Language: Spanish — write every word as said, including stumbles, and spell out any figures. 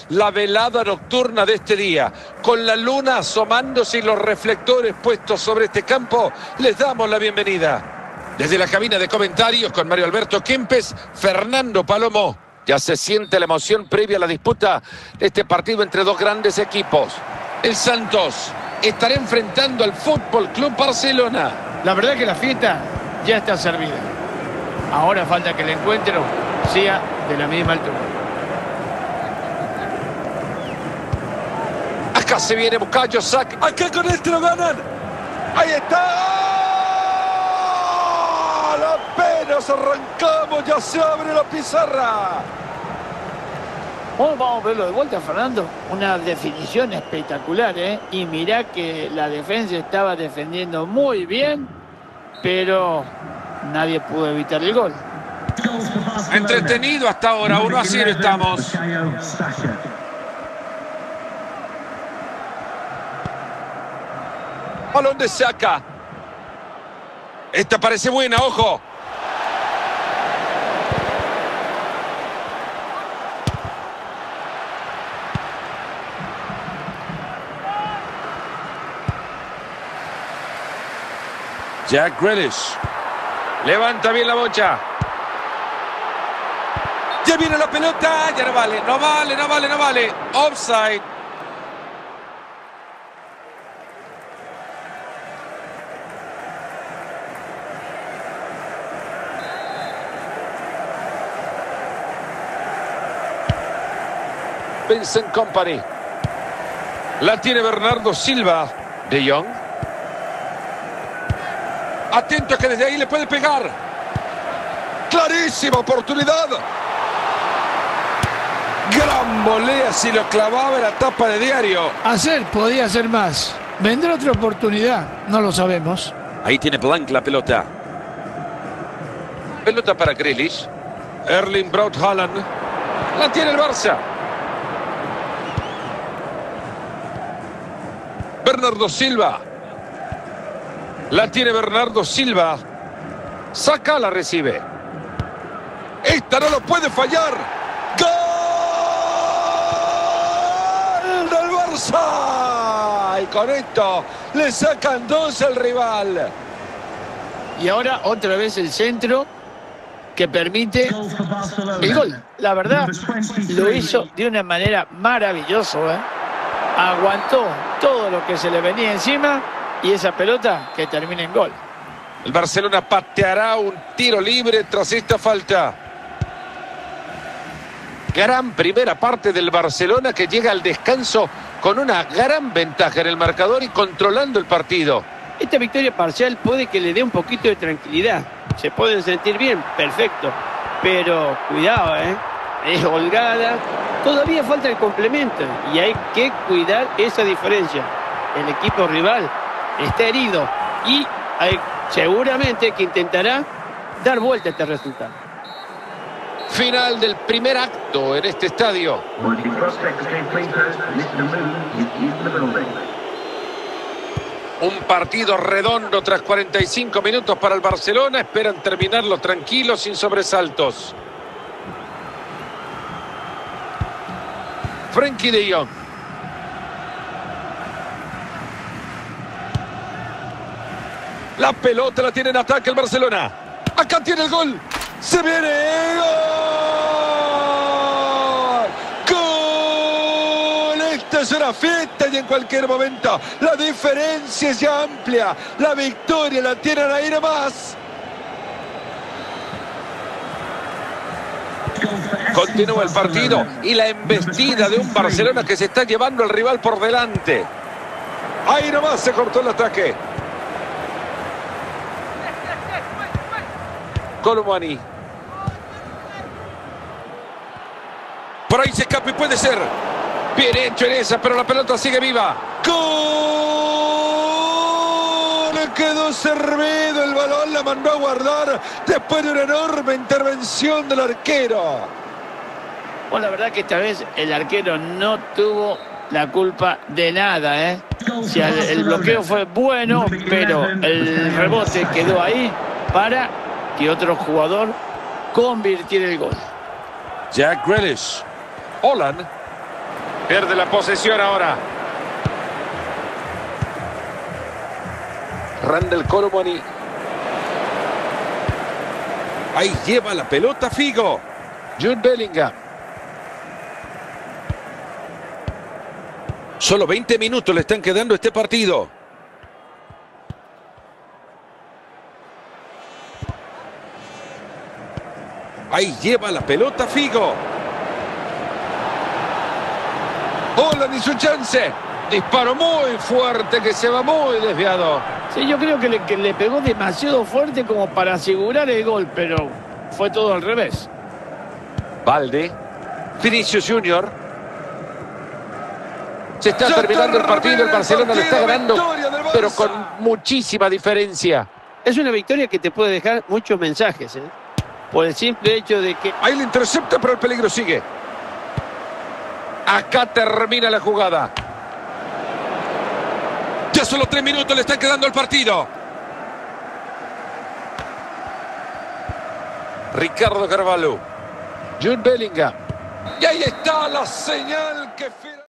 la velada nocturna de este día. Con la luna asomándose y los reflectores puestos sobre este campo, les damos la bienvenida. Desde la cabina de comentarios con Mario Alberto Kempes, Fernando Palomo. Ya se siente la emoción previa a la disputa de este partido entre dos grandes equipos. El Santos estará enfrentando al Fútbol Club Barcelona. La verdad que la fiesta ya está servida. Ahora falta que el encuentro sea de la misma altura. Acá se viene Bukayo Saka. Acá con este lo ganan. Ahí está. Apenas arrancamos, ya se abre la pizarra. Bueno, vamos a verlo de vuelta, Fernando. Una definición espectacular, ¿eh? Y mirá que la defensa estaba defendiendo muy bien, pero nadie pudo evitar el gol. Entretenido hasta ahora, uno a cero estamos. Balón de Saka. Esta parece buena, ojo. Jack Grealish. Levanta bien la bocha. Ya viene la pelota. Ya no vale, no vale, no vale, no vale. Offside. Vincent Kompany. La tiene Bernardo Silva. De Jong. Atento que desde ahí le puede pegar. Clarísima oportunidad. Gran volea, si lo clavaba en la tapa de diario. Hacer, podía hacer más. ¿Vendrá otra oportunidad? No lo sabemos. Ahí tiene Blanc la pelota. Pelota para Grealish. Erling Braut Haaland. La tiene el Barça. Bernardo Silva. La tiene Bernardo Silva. Saka la recibe. Esta no lo puede fallar. ¡Gol del Barça! Y con esto le sacan dos al rival. Y ahora otra vez el centro que permite el gol. La verdad, lo hizo de una manera maravillosa, ¿eh? Aguantó todo lo que se le venía encima. Y esa pelota que termina en gol. El Barcelona pateará un tiro libre tras esta falta. Gran primera parte del Barcelona que llega al descanso con una gran ventaja en el marcador y controlando el partido. Esta victoria parcial puede que le dé un poquito de tranquilidad. Se pueden sentir bien, perfecto. Pero cuidado, ¿eh? Es holgada. Todavía falta el complemento y hay que cuidar esa diferencia. El equipo rival está herido y hay seguramente que intentará dar vuelta a este resultado. Final del primer acto en este estadio. Un partido redondo tras cuarenta y cinco minutos para el Barcelona. Esperan terminarlo tranquilos, sin sobresaltos. Frenkie de Jong. La pelota la tiene en ataque el Barcelona. Acá tiene el gol. Se viene. ¡Gol! ¡Gol! Esta es una fiesta y en cualquier momento la diferencia es ya amplia. La victoria la tienen ahí nomás. Continúa el partido y la embestida de un Barcelona que se está llevando al rival por delante. Ahí nomás se cortó el ataque. Colomani. Por ahí se escapa y puede ser. Bien hecho en esa, pero la pelota sigue viva. ¡Gol! Le quedó servido el balón, la mandó a guardar después de una enorme intervención del arquero. Bueno, la verdad que esta vez el arquero no tuvo la culpa de nada, ¿eh? O sea, el, el bloqueo fue bueno, pero el rebote quedó ahí para que otro jugador convirtiera el gol. Jack Grealish. Haaland. Pierde la posesión ahora. Randall Colomoni. Ahí lleva la pelota Figo. Jude Bellingham. Solo veinte minutos le están quedando a este partido. Ahí lleva la pelota Figo. Hola, ni su chance. Disparo muy fuerte que se va muy desviado. Sí, yo creo que le, que le pegó demasiado fuerte como para asegurar el gol, pero fue todo al revés. Balde. Vinicius Junior. Se está Ya terminando el partido. El Barcelona lo está ganando, victoria del Barça. pero con muchísima diferencia. Es una victoria que te puede dejar muchos mensajes, ¿eh? Por el simple hecho de que... Ahí le intercepta, pero el peligro sigue. Acá termina la jugada. Ya solo tres minutos le están quedando al partido. Ricardo Carvalho. Jude Bellingham. Y ahí está la señal que...